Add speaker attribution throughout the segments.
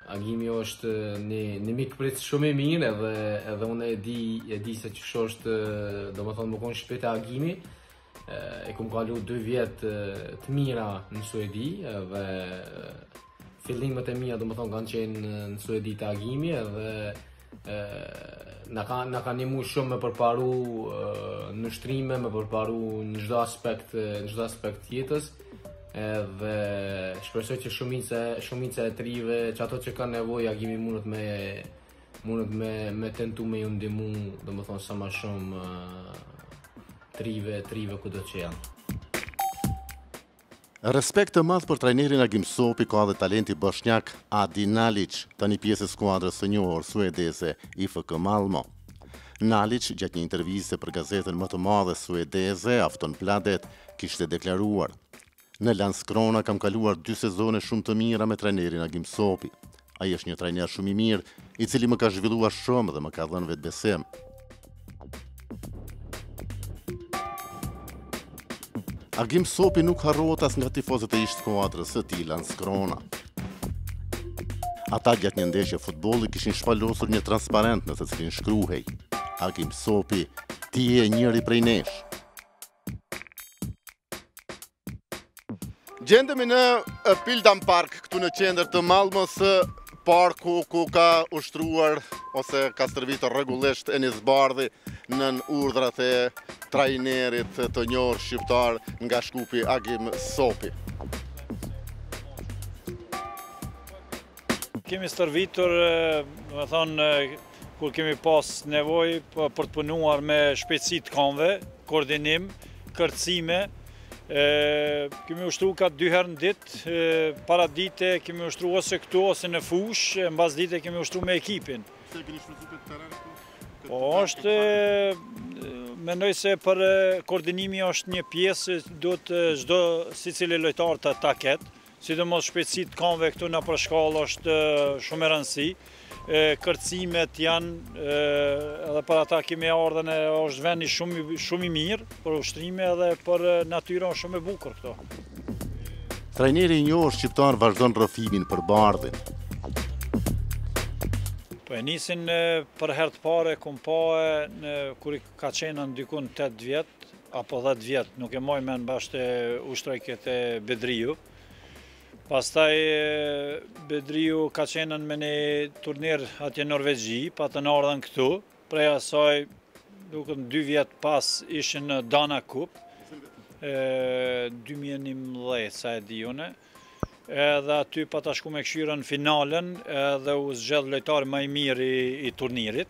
Speaker 1: Agimi është një mikprit shumë i mirë edhe unë e di se që është domethënë më konë shpete Agimi. E kum kalu 2 vjet të mira në Suedi dhe fillimet e mia domethënë kanë qenë në Suedi të Agimi edhe na ka ndihmu shumë me përparu në shtrime, me përparu në çdo aspekt jetës. Edhe shpresoj që shumica e trive, që ato që kanë nevojë, Agimi mundet me tentu me ju ndihmu, domethënë sa më shumë trive kudo që janë.
Speaker 2: Respekt të madh për trajnerin Agim Sopi ka dhe talenti bosnjak Adi Nalic, tani pjesë e skuadrës së njohur suedeze IFK Malmo. Nalic, gjatë një interviste për gazetën më të madhe suedeze, Aftonbladet, kishte deklaruar: "Në Landskrona kam kaluar 2 sezone shumë të mira me trajnerin Agim Sopi. Ai është një trajner shumë i mirë, i cili më ka zhvilluar shumë dhe më ka dhënë vetbesim." Agim Sopi nuk harrohet as nga tifozët e ish skuadrës së tij Landskrona. Ata gjatë një ndeshje futbolli kishin shpalosur një transparent në të cilin shkruhej: "Agim Sopi, ti je njëri prej nesh." Gjendemi në Pildan Park, këtu në qendër të Malmës, parku ku ka ushtruar ose ka stërvitur rregullisht Enis Bardhi nën urdhrat e trajnerit të njohur shqiptar nga Shkupi Agim Sopi.
Speaker 3: Kemi stërvitur, me thonë, kur kemi pas nevojë për të punuar me shpejtësi të kamve, koordinim, kërcime. Kemi ushtru ka 2 herë në ditë, para dite kemi ushtru ose këtu ose në fush, mbas dite kemi ushtru me ekipin.
Speaker 2: Se keni shfrytzuar këtë terren këtu?
Speaker 3: Po është, mendoj se për koordinimi është një pjesë, duhet çdo secili lojtar ta ketë, sidomos shpejtësitë të kamve këtu në përshkallë është shumë e rëndësi. Kërcimet janë, edhe për ata kemi ardhen, është vendi shumë i mirë për ushtrime edhe për natyra shumë e bukur këto.
Speaker 2: Trajneri i njohur shqiptar vazhdon rrëfimin për Bardhin.
Speaker 3: Po e nisin për herë të parë, kum pa kur i ka qenë ndikun 8 vjet apo 10 vjet, nuk e moj men bashkë ushtrojket e Bedriu. Pastaj Bedriu ka qenë me një turnir atje në Norvegji, pa të ardhen këtu, prej asaj duket 2 vjet pas ishin në Dana Cup, 2011 sa e di une, edhe aty pa ta shku me këshyra në finalen edhe u zgjedh lojtari më i mirë i turnirit.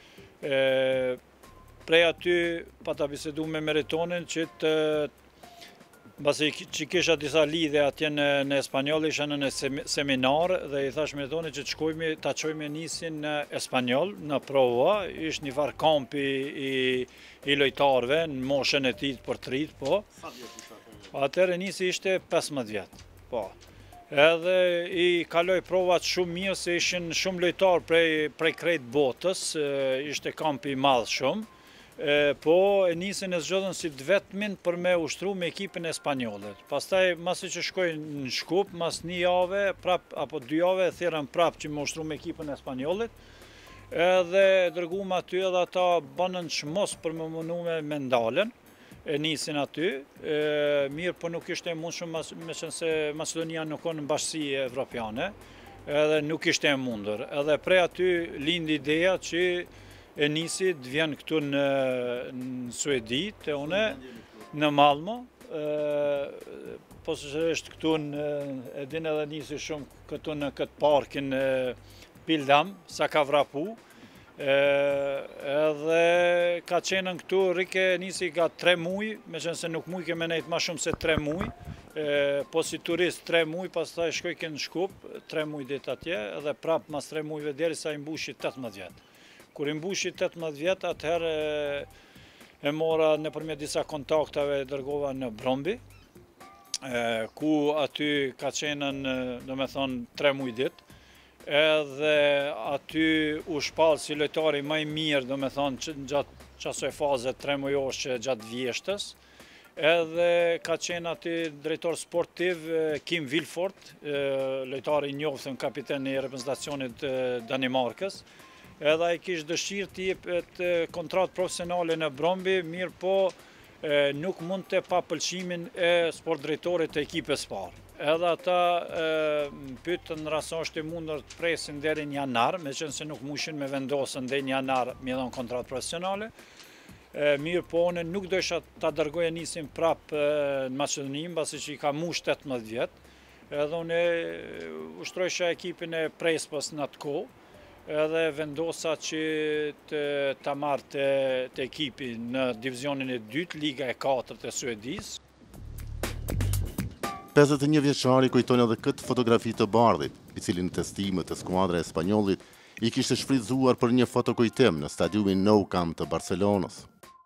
Speaker 3: Prej aty pa ta bisedu me Meritonin që basi që kisha disa lidhe atje në Espanjol, isha në seminar dhe i thash Meritoni që ta qojme nisin në Espanjol, në prova, ishtë një farë kampi i lojtarve në moshën e tij për të rit, po. Atëherë nisi ishte 15 vjet, po. Edhe i kaloj provat shumë mirë se ishin shumë lojtar prej krejt botës, ishte kampi i madh shumë. Po e nisin e zgjodhen si të vetmin për me ushtru me ekipin e Spanjollet. Pastaj, masi që shkoj në Shkup, mas 1 javë, apo 2 javë, thirrën prap që me ushtru me ekipin e Spanjollit, edhe dërguam aty edhe ata banën çmos për më munu me ndalen, e nisin aty, mirë po nuk ishte mundshëm me qenë se Macedonia nuk ka në bashkësi evropiane, edhe nuk ishte mundur. Edhe prej aty lindi ideja që e nisi të vjen këtu në Suedi, të une, në Malmo, po së këtu e din edhe nisi shumë këtu në këtë parkin Pildam, sa ka vrapu, edhe ka qenën këtu, rike nisi ka 3 muj, me qenë se nuk muj ke me nejtë ma shumë se 3 muj, po si turist 3 muj, pas ta shkoj kënë Shkup, 3 muj dit atje, edhe prap mas 3 mujve deri sa i mbushi 18 vjetë. Kur i mbushi 18 vjet, atëherë e mora nëpërmjet disa kontaktave dërgova në Bromby, ku aty ka qenën, do me thonë, 3 muj dit, edhe aty u shpall si lojtari më i mirë, do me thonë, gjatë qasoj faze 3 mujosh gjatë vjeshtës, edhe ka qenë aty drejtor sportiv Kim Vilfort, lojtari i njoftën, kapiten i reprezentacionit Danimarkës. Edhe ai kishte dëshirë të jepet kontratë profesionale në Bromby, mirë po nuk mund të pa pëlqimin e sport drejtorit të ekipes parë. Edhe ata pyetën në rason është e mundur të presin deri në janar, meqense nuk mushin me vendosën deri në janar me dhënë kontratë profesionale. Mirë po, unë nuk dojsha ta dërgoja nisin prapë në Maqedoni, mbasi që i ka mush 18 vjetë. Edhe unë ushtrojsha ekipin e Prespës në atë kohë, edhe vendosa që ta marrë të ekipi në divizionin e 2, Liga e 4 e Suedis.
Speaker 2: 51 vjeçari kujton edhe këtë fotografi të bardhit, i cili në testimet e skuadra e Spanjollit i kishte shfrytzuar për një fotokujtim në stadiumin Nou Camp të Barcelonës.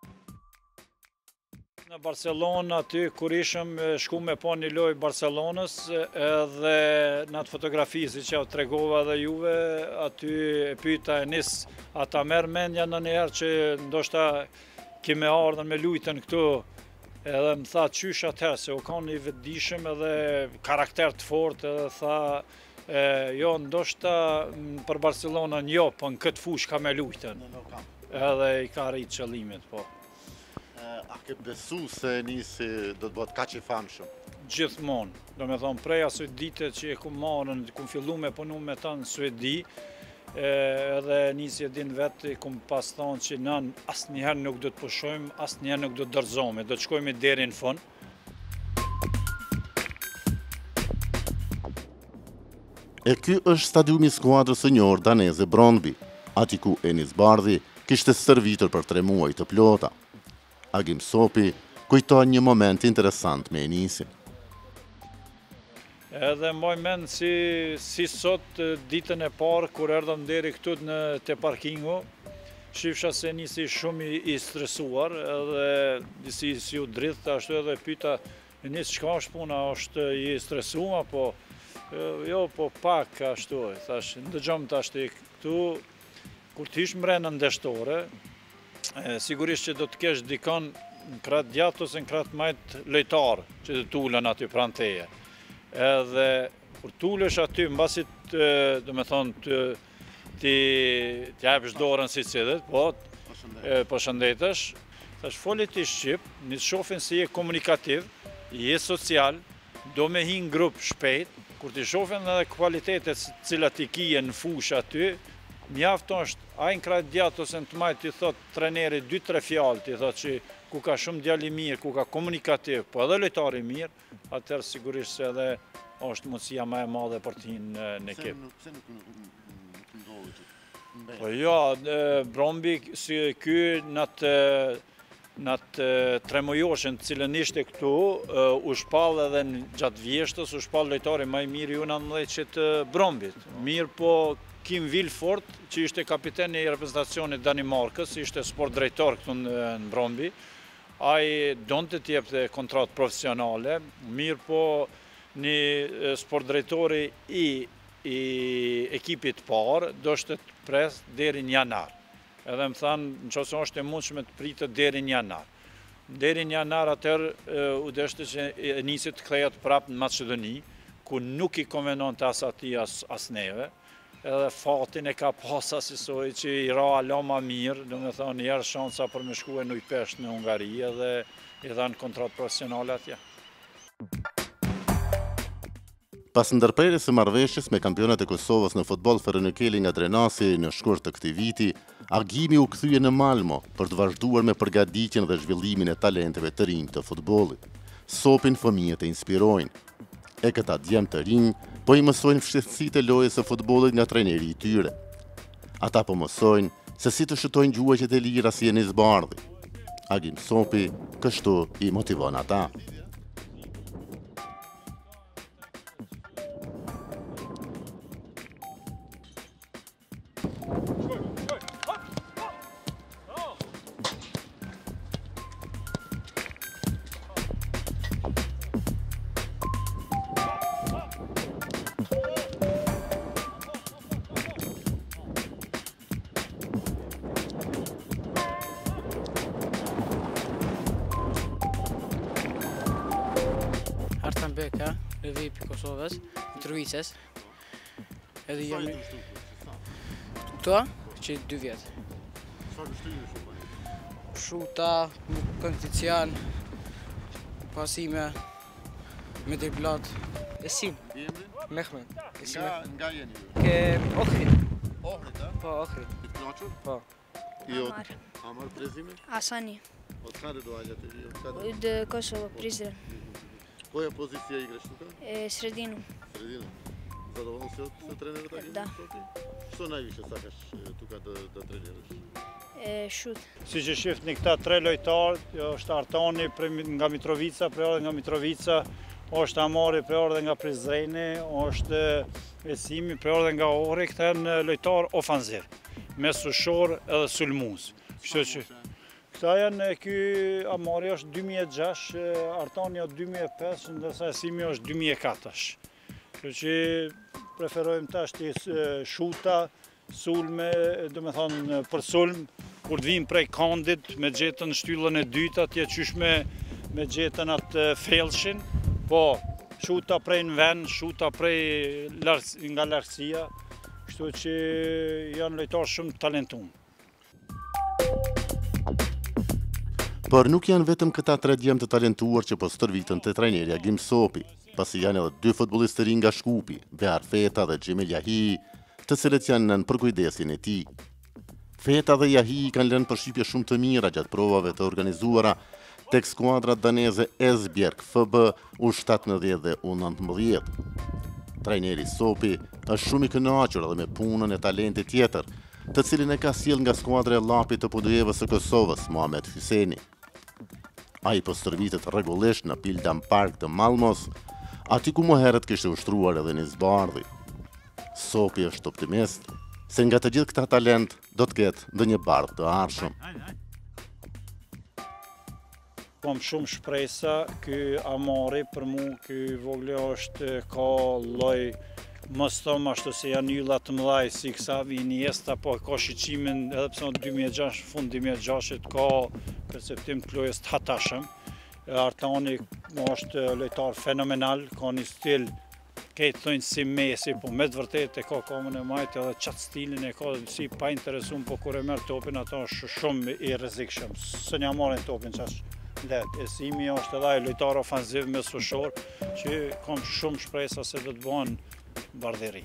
Speaker 3: Në Barcelonë aty kur ishëm shku me po një lojë Barcelonës edhe në atë fotografi si që ja tregova dhe juve, aty e pyeta e nis ata merr mendja në njerë që ndoshta kime ardhën me lujtën këtu. Edhe më tha qysh atëherë, se u kanë i vetëdijshëm edhe karakter të fortë, edhe tha, jo, ndoshta për Barcelonën jo, po në këtë fushë ka me lujtën. Edhe i ka rritë qëllimit, po.
Speaker 2: A ke besu se nisi do të bëhet kaq i famshëm?
Speaker 3: Gjithmonë, do me thonë prej asoj dite që e ku marrën, ku fillu me punu me ta në Suedi, edhe nisi e din vetë, ku më pas thonë që nën asë njëherë nuk do të pushojmë, asë njëherë nuk do të dërzome, do të shkojmë deri në fund.
Speaker 2: E ky është stadiumi skuadrës së njohur daneze Brøndby, ati ku Enis Bardhi kishte stërvitur për 3 muaj të plota. Agim Sopi kujton një moment interesant me Enisin.
Speaker 3: Edhe mbaj mend si sot ditën e parë, kur erdhëm deri këtu te parkingu, shifsha se nisi shumë i stresuar, edhe si u dridhë, ashtu edhe pyeta, Enis, çka është puna, është i stresuar, po jo, po pak ashtu, thash, ndëgjom tash këtu, kur t'ish mrena ndeshtore, sigurisht që do të kesh dikon në kratë djatë ose në kratë majtë lojtarë që të tullën aty pranë teje. Edhe kur tullesh aty, mbasit, do me thonë, ti japësh dorën si cilët, po, përshëndetesh, thash folit i Shqip, një të shofin se je komunikativ, je social, do me hi në grup shpejt, kur ti shofin edhe kvalitetet cilat i kije në fush aty, mjafton është, a në krajt djatë ose në të majtë ti thot treneri 2-3 fjallë, ti thot që ku ka shumë djali mirë, ku ka komunikativ, po edhe lojtari mirë, atër sigurisht se edhe është mundësia ma e madhe për ti në ekip.
Speaker 2: Pse nuk ndodhë që?
Speaker 3: Po jo, Bromby si ky në atë 3 mujoshën cilën ishte këtu, u shpall edhe në gjatë vjeshtës, u shpall lojtari ma i mirë ju në 19 Brombyt. Mirë po Kim Vilfort, që ishte kapiten i reprezentacionit Danimarkës, ishte sport drejtor këtu në Bromby, ai donte të jepte kontratë profesionale, mirë po një sport drejtori i ekipit parë, do shte të pres deri në janar. Edhe më thanë, në qëse është e mundshme të pritë deri në janar. Deri në janar atër u deshte që nisi të kthehet prapë në Maqedoni, ku nuk i konvenon të ati as neve, edhe fatin e ka pasa si soj që i ra alama mirë, do me thonë njerë shansa për me shku e në i pesht në Ungari edhe i dhanë kontratë profesionale atje.
Speaker 2: Pas ndërprerjes së marrëveshjes me kampionat e Kosovës në futboll Ferronikeli nga Drenasi në shkurt të këtij viti, Agimi u kthye në Malmo për të vazhduar me përgatitjen dhe zhvillimin e talenteve të rinj të futbollit. Sopin fëmijët e inspirojnë. E këta djem të rinj po i mësojnë fshehësitë e lojës së futbollit nga trajneri i tyre. Ata po mësojnë se si të shëtojnë gjuhëqet e lira si Enis Bardhi. Agim Sopi kështu i motivon ata.
Speaker 4: Beka, Lviv i Kosovës, Mitrovicës. Edhe jam këto që 2 vjet. Shuta, kondicion, pasime, me driblat. Esim. Mehmet.
Speaker 2: Nga jeni ju?
Speaker 4: Ke Ohrid.
Speaker 2: Ohrid, a?
Speaker 4: Po, Ohrid.
Speaker 2: I të knaqër?
Speaker 4: Po.
Speaker 2: Amar prezimi?
Speaker 5: Asani,
Speaker 2: Od kada dođete vi?
Speaker 5: od Kosova, Prizren,
Speaker 2: Koja pozicija igraš tuka?
Speaker 5: sredinu.
Speaker 2: Sredina. Zadovoljan si od trenerata Agimi
Speaker 5: Da.
Speaker 2: Sopi? Što najviše sakaš tuka da treniraš?
Speaker 5: Šut.
Speaker 3: Si që shifni këta 3 lojtarë, është Artani nga Mitrovica, preore nga Mitrovica, është Amari, preore nga Prizreni, është Esimi, preore nga Ohri, këta janë lojtarë ofanziv, me sushor edhe sulmus. Kështu që këta janë, ky Amari është 2006, Artani është 2005, ndërsa Esimi është 2004. Kështu që preferojmë tash të shuta, sulme, do me thonë për sulm, kur të vim prej kandit, me gjetën shtyllën e dytë, atje qysh me gjetën atë fellshin, po, shuta prej në vend, shuta prej nga lartësia, kështu që janë lojtarë shumë talentuar.
Speaker 2: Por nuk janë vetëm këta 3 djemë të talentuar që po stërvitën të trajneri Agim Sopi, pasi janë edhe 2 futbollistë të rinj nga Shkupi, Behar Feta dhe Xhemil Jahi, të cilët janë nën përkujdesin e tij. Feta dhe Jahi kanë lënë përshtypje shumë të mira gjatë provave të organizuara tek skuadrat daneze Esbjerg, FB, U17 dhe U19. Trajneri Sopi është shumë i kënaqur edhe me punën e talentit tjetër, të cilin e ka sjell nga skuadra e llapit të Podujevës së Kosovës, Muhamet Hyseni. Ai po stërvitet rregullisht në Pildan Park të Malmos, aty ku më herët kishte ushtruar edhe Nis Bardhi. Sopi është optimist se nga të gjithë këta talent do të ketë ndonjë bardh të ardhshëm.
Speaker 3: Kam shumë shpresa, ky Amari për mu, ky vogli është ka lloj mos thom ashtu se janë ylla të mëdhaj si Xavi, Iniesta, po ka shiqimin edhe pse në 2006, fund 2006 ka perceptim të lojës të hatashëm. Artani është lojtar fenomenal, ka një stil këtë thënë si Messi, po me të vërtet e ka komën e majtë edhe qatë stilin e ka si pa interesum, po kur e merë topin ato është shumë i rrezikshëm. Së një marrin topin që është let. Esimi është edhe lojtar ofanziv me sushor, që kam shumë shpresa se do të bëhen bardheri.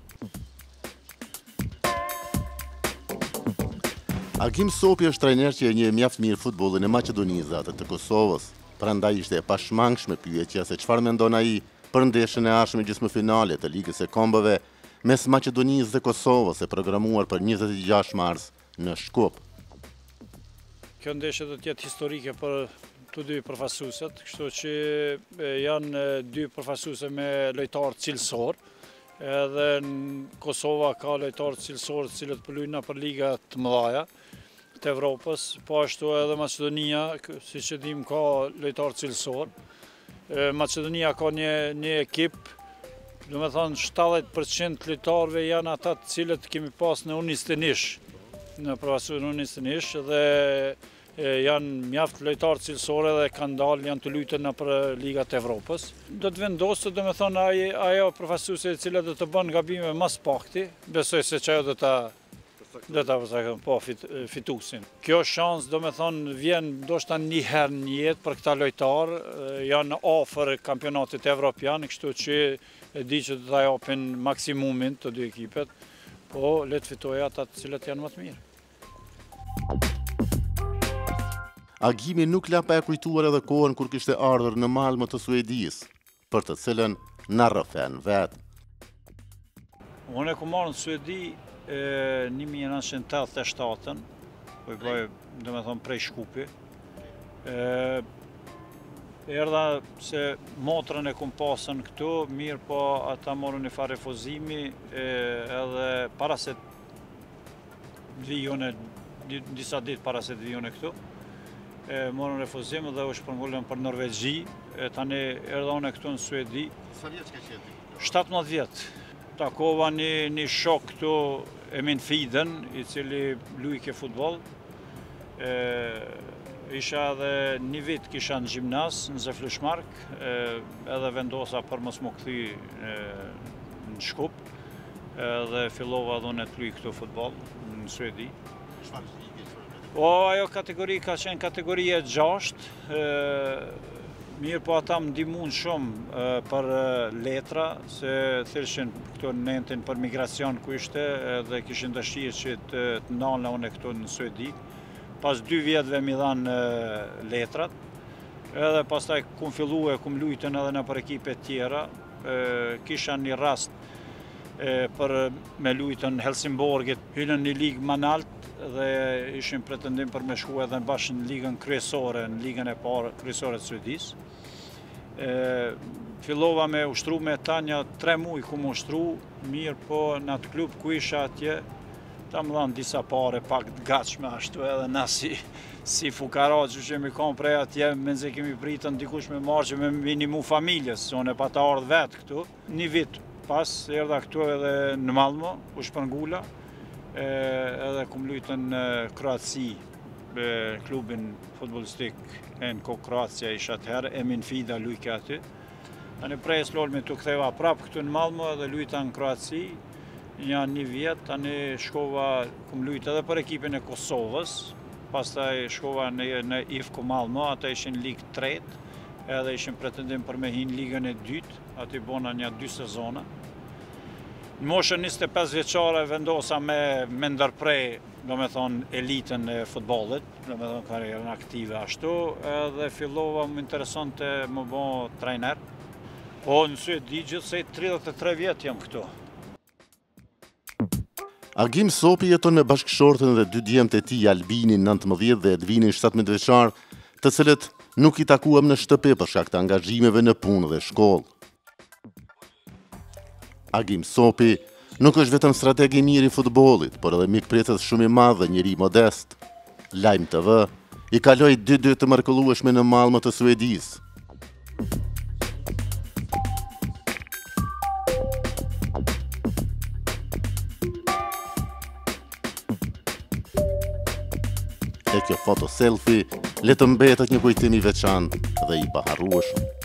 Speaker 2: Agim Sopi është trajner që e njeh mjaft mirë futbollin e Maqedonisë atë të Kosovës. Prandaj ishte e pashmangshme pyetja se çfarë mendon ai për ndeshjen e ardhshme gjysmëfinale të Ligës së Kombeve mes Maqedonisë dhe Kosovës e programuar për 26 mars në Shkup.
Speaker 3: Kjo ndeshje do të jetë historike për të dy përfaqësuesit, kështu që janë 2 përfaqësuese me lojtarë cilësor. Edhe në Kosova ka lojtarë cilësor të cilët po luajnë për liga të mëdha të Evropës, po ashtu edhe Maqedonia, siç e dim, ka lojtarë cilësor. Maqedonia ka një ekip, do me thonë 70% lojtarëve janë ata të cilët kemi pas në U21, në përfaqësues në U21 dhe janë mjaft lojtarë cilësore dhe kanë dalë, janë të luajtur në për ligat e Evropës. Do të vendosë, do me thonë, ajo përfaqësuese e cila do të bën gabime mas pakti, besoj se që ajo do ta po fitusin. Kjo shans, do me thonë, vjen ndoshta një herë në jetë për këta lojtarë, janë afër kampionatit evropian, kështu që e di që do ta japin maksimumin të dy ekipet, po le të fitojë ata të cilët janë më të mirë.
Speaker 2: Agimi nuk la pa e kujtuar edhe kohën kur kishte ardhur në Malmö të Suedisë, për të cilën na rrëfen vetë.
Speaker 3: Unë e ku marrë në Suedi 1987, po i bëj, do me thonë, prej Shkupi. Erdha se motrën e kum pasën këtu, mirë po ata morën një farë refuzimi, edhe para se të vijone, disa ditë para se të vijone këtu, morën refuzim dhe u shpërngullën për Norvegji, tani erdha unë këtu në Suedi.
Speaker 2: Sa vjeç ka qenë?
Speaker 3: 17 vjetë. Takova një shok këtu, Emin Fiden, i cili lujke futbol. Isha edhe një vit kisha në gjimnas, në Zeflushmark, edhe vendosa për mos më kthy në Shkup, dhe fillova dhune të luj këtu futbol në Suedi. Ajo kategori ka qenë kategorie 6, mirë po ata më ndihmuan shumë për letra, se thëshin këtu në nentin për migracion ku ishte, dhe kishin dëshirë që të ndalna unë këtu në Suedi. Pas 2 vjetëve mi dhanë letrat, edhe pastaj kum fillu kum lujtën edhe në për ekipe tjera, kisha një rast për me lujtën Helsingborgit, hynën një ligë manalt dhe ishin pretendim për me shku edhe bashkë në ligën kryesore, në ligën e parë kryesore të Suedis. Fillova me ushtru me ta një 3 muj ku më ushtru, mirë po në atë klub ku isha atje, ta më dhanë disa pare pak të gatshme ashtu edhe na si fukara që kemi kanë prej atje, me nëse kemi pritën dikush me marrë që me minimu familjes, se unë e pa ta ardhë vetë këtu. Një vit pas, erdha këtu edhe në Malmo, u shpërngula, edhe kum lujtën në Kroaci, klubin futbolistik në Kroacia isha atëherë, Emin Fida lujke aty. Tani prej s'lolmi të ktheva prapë këtu në Malmo edhe lujta në Kroaci, janë një vjet, tani shkova, kum lujt edhe për ekipin e Kosovës, pastaj shkova në IFK Malmo, ata ishin ligë 3, edhe ishin pretendim për me hinë ligën e 2, aty bona një 2 sezona. Në moshën 25 vjeçare vendosa me ndërprej, do me thonë, elitën e futbollit, do me thonë karrierën aktive ashtu, edhe fillova më interesonte më bo trajner. Po në Suedi gjithsej 33 vjet jam këtu.
Speaker 2: Agim Sopi jeton me bashkëshortën dhe 2 djemtë e tij, Albinin 19 dhe Edvinin 17 vjeçar, të cilët nuk i takuam në shtëpi për shkak të angazhimeve në punë dhe shkollë. Agim Sopi nuk është vetëm strateg i mirë i futbollit, por edhe mikpritës shumë i madh dhe njeri modest. Lajm TV i kaloi 2 ditë të mrekullueshme në Malmo të Suedisë. E kjo foto selfie le të mbetet një kujtim i veçantë dhe i paharrueshëm.